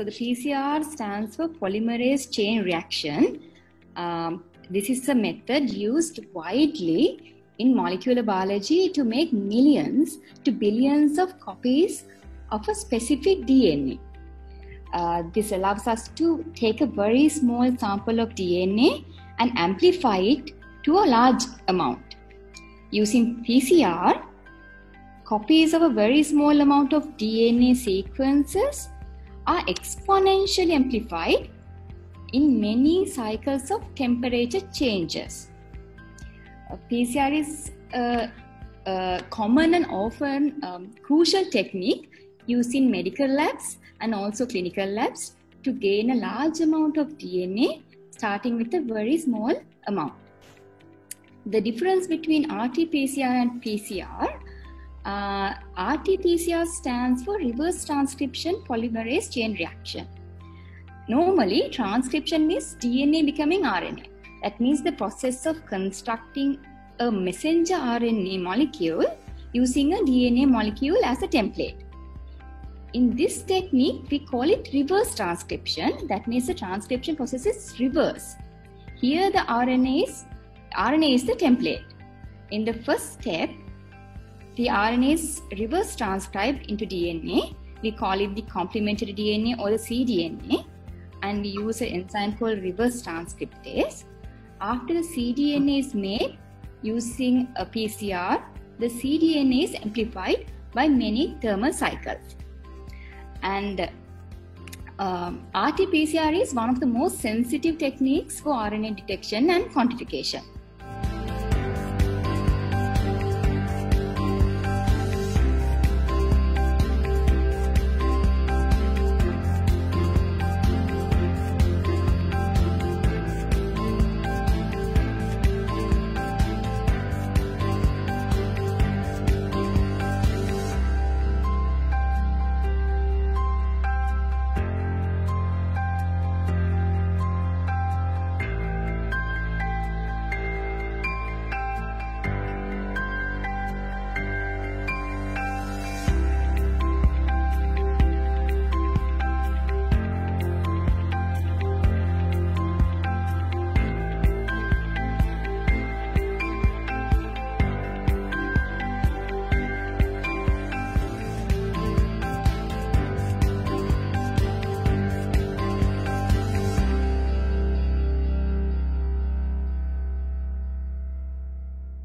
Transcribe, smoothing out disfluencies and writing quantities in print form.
the PCR stands for polymerase chain reaction. This is a method used widely in molecular biology to make millions to billions of copies of a specific DNA. This allows us to take a very small sample of DNA and amplify it to a large amount. Using PCR, copies of a very small amount of DNA sequences are exponentially amplified in many cycles of temperature changes. PCR is a common and often crucial technique used in medical labs and also clinical labs to gain a large amount of DNA starting with a very small amount. The difference between RT-PCR and PCR, RT-PCR stands for reverse transcription polymerase chain reaction. Normally, transcription is DNA becoming RNA. That means the process of constructing a messenger RNA molecule using a DNA molecule as a template. In this technique, we call it reverse transcription. That means the transcription process is reverse. Here the RNA is the template. In the first step, the RNA is reverse transcribed into DNA. We call it the complementary DNA or the cDNA, and we use an enzyme called reverse transcriptase. After the cDNA is made using a PCR, the cDNA is amplified by many thermal cycles. And RT-PCR is one of the most sensitive techniques for RNA detection and quantification.